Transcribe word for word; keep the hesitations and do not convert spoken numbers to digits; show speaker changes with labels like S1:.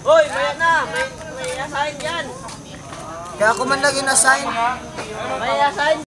S1: Hoy, maya na. May, may assign dyan.
S2: Kaya ako man lang in-assign.
S1: May assign.